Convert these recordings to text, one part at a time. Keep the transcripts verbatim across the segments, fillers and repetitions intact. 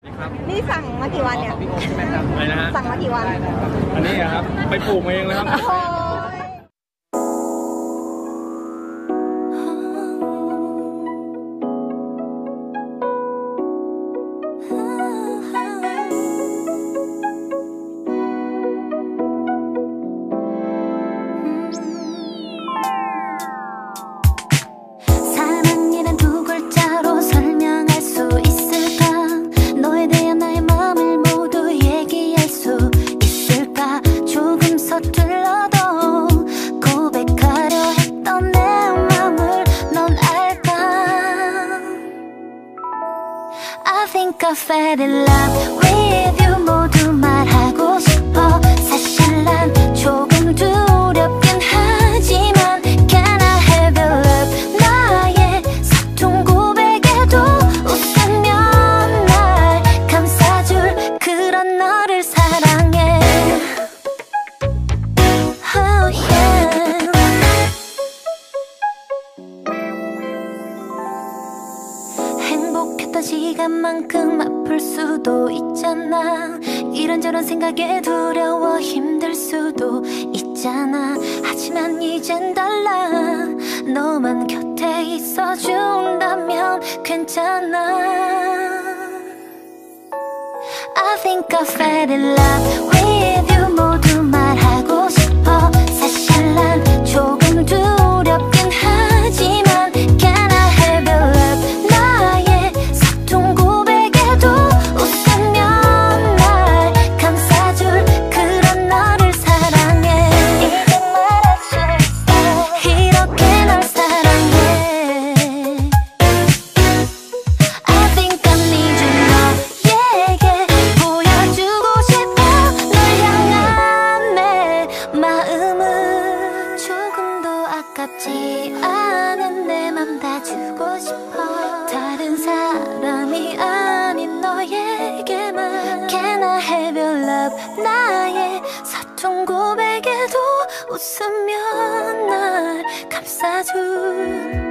นี่สั่งมากี่วันเนี่ยอะไรนะฮะสั่งมากี่วันอันนี้ครับไปปลูกมาเองเลยครับ I think I fell in love with you 모두 말하고 싶어 사실 난 조금 두렵긴 하지만 Can I have your love 나의 서툰 고백에도 웃으면 날 감싸줄 그런 너를 사랑해 Oh yeah 행복했던 시간만큼 아플 수도 있잖아 이런저런 생각에 두려워 힘들 수도 있잖아 하지만 이젠 달라 너만 곁에 있어준다면 괜찮아 I think I fell in love with you 모두 말하고 싶어 사실 난 조금 두렵긴 하지만 Can I have your love 나의 서툰 고백에도 웃으면 날 감싸줄 그런 너를 사랑해 이제 말할 수 있어 이렇게 널 사랑해 I think I need you 너에게 보여주고 싶어 널 향한 내 마음은 조금 더 아깝지 않은 내 맘 다 주고 싶어 다른 사람이 아닌 너에게만 Can I have your love 나의 서툰 고백에도 웃으면 날 감싸줄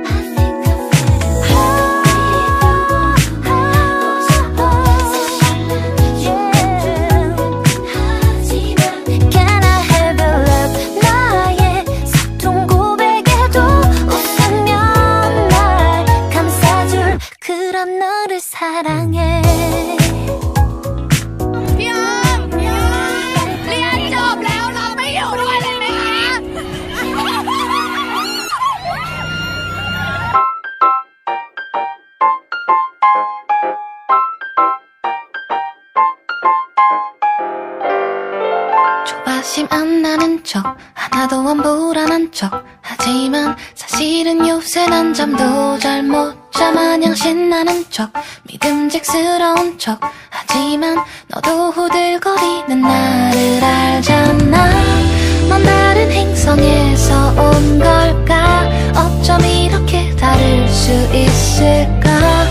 그런 너를 사랑해 พี่ออมพี่ออมเรียนจบแล้วเราไม่อยู่ด้วยเลยไหมคะ 조바심 안 나는 척 하나도 안 불안한 척 하지만 사실은 요새 난 잠도 잘 못 자 마냥 신나는 척 믿음직스러운 척 하지만 너도 후들거리는 나를 알잖아 넌 다른 행성에서 온 걸까 어쩜 이렇게 다를 수 있을까